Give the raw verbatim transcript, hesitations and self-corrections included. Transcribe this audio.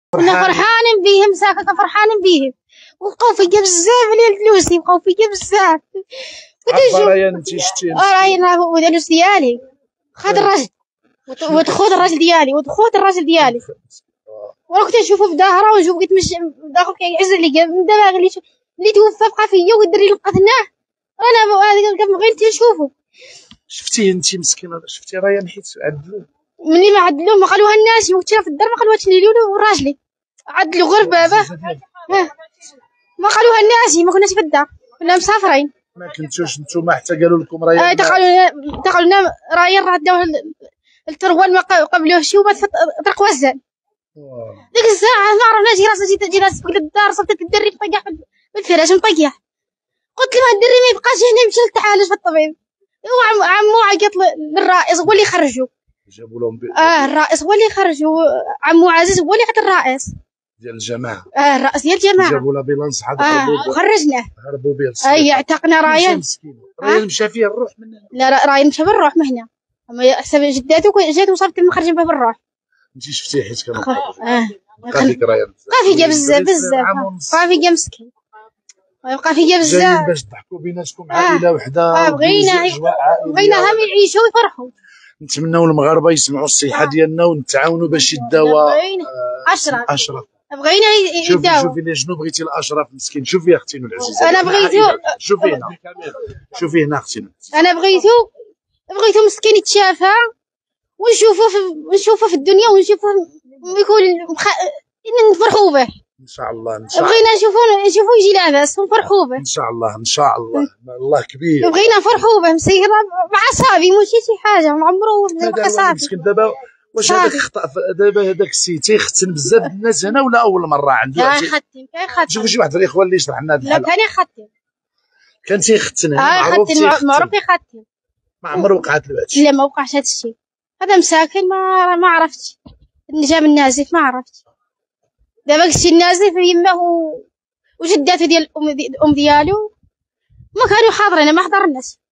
كنا فرحانين بيهم ساكا فرحانين بيهم وبقاو فيا بزاف ديال فلوسي بقاو فيا بزاف. عبارة انت شتي راهي الفلوس ديالي خد الراجل وتخوض الراجل ديالي وتخوض الراجل ديالي وانا كنت نشوفو في ظهره ونشوفو كيتمشى داخل كيعز عليا من دابا اللي اللي توفى بقى فيا والدري اللي قتلناه انا هذاك بغيت نشوفو. شفتيه انت مسكينه شفتي ريان حيت عدلوه ملي ما عدلوه ما قالوها الناس كنت في الدار ما قالوهاش لي وراجلي عدلو غير بابا ما قالوها الناس ما كناش في الدار كنا مسافرين. ما كنتوش نتوما حتى قالوا لكم ريان؟ اه دخلوا دخلوا لنا ريان راه داوه التروان ما قبلوهش وما طرق وزان ديك الساعه ما عرفناش راسنا جينا في الدار صفت الدري مطيح بالفراش مطيح قلت له الدري ما يبقاش هنا مشى لتعالج في الطبيب هو عمو عيط للرئيس هو اللي خرجو جابوا لهم اه الرئيس هو اللي خرجو عمو عزيز هو اللي عطى الرئيس ديال الجماعه اه الرئيس ديال الجماعه جابوا لابيلانس حد اه وخرجناه هربوا به اي اعتقنا ريان ريان مشى فيه الروح من هنا. لا ريان مشى بالروح من هنا اما حسب جداتو جات وصلت المخرج به بالروح. انت شفتيه حيت كان اه بقى فيك ريان بقى فيا بزاف بزاف بقى فيا مسكين بقى فيا بزاف باش تضحكوا بيناتكم عائله وحده. اه بغينا بغيناهم يعيشوا ويفرحوا. نتمنوا المغاربه يسمعوا الصيحه ديالنا ونتعاونوا باش يداوا اشرف اشرف بغينا يداوا. شوفي لي شنو بغيتي الاشرف مسكين. شوفي اختي العزيزه انا بغيتو شوفي هنا شوفي هنا اختي انا بغيتو بغيتو مسكين يتشافى ونشوفوه في نشوفوه في الدنيا ونشوفوه يكون مخ... نفرحوا به ان شاء الله. ان شاء الله بغينا نشوفوه نشوفوه يجي لاباس ونفرحوا به ان شاء الله. ان شاء الله الله كبير. بغينا نفرحوا به مسير مع صافي ماشي شي حاجه ما عمرو بقى صافي مسكين. دابا واش هذاك خطا دابا هذاك السيد تيختن بزاف الناس هنا ولا اول مره عنده؟ لا يختن كيختن. شوفوا شي واحد الاخوان اللي يشرح لنا هذا لا كان يختن كان تيختن هنا اه معروف يختن معروف يختن ما عمره وقعت له هذا الشيء. لا ما وقعش هذا الشيء هذا مساكن ما ما عرفتش جاب النازف ما عرفتش. دابا الشيء النازف يماه وجداته ديال الام ديالو ما كانوا حاضرين ما حضرناش.